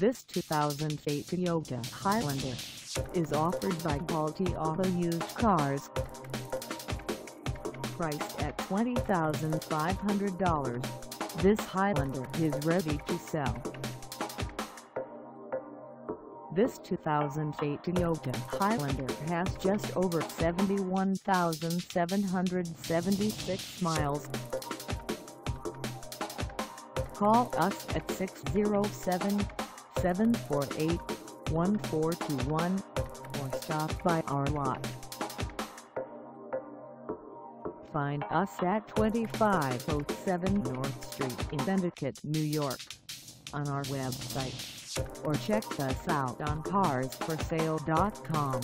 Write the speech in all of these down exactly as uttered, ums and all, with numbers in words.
This two thousand eight Toyota Highlander is offered by Gault Auto Used Cars. Priced at twenty thousand five hundred dollars, this Highlander is ready to sell. This two thousand eight Toyota Highlander has just over seventy-one thousand seven hundred seventy-six miles. Call us at six oh seven, seven four eight, one four two one or stop by our lot. Find us at twenty-five oh seven North Street in Endicott, New York, on our website, or check us out on cars for sale dot com.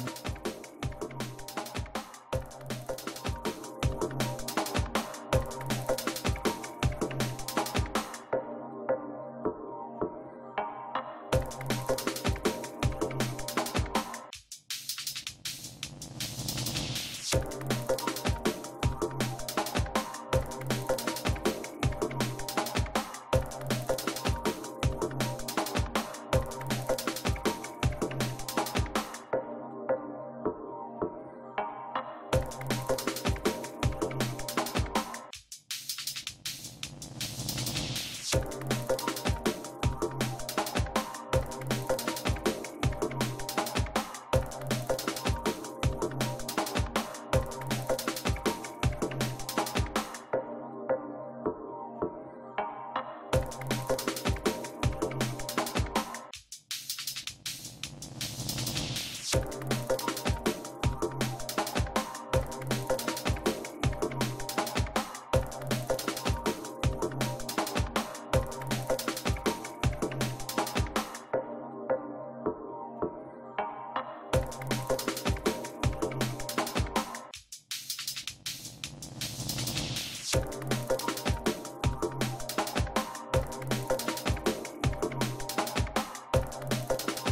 You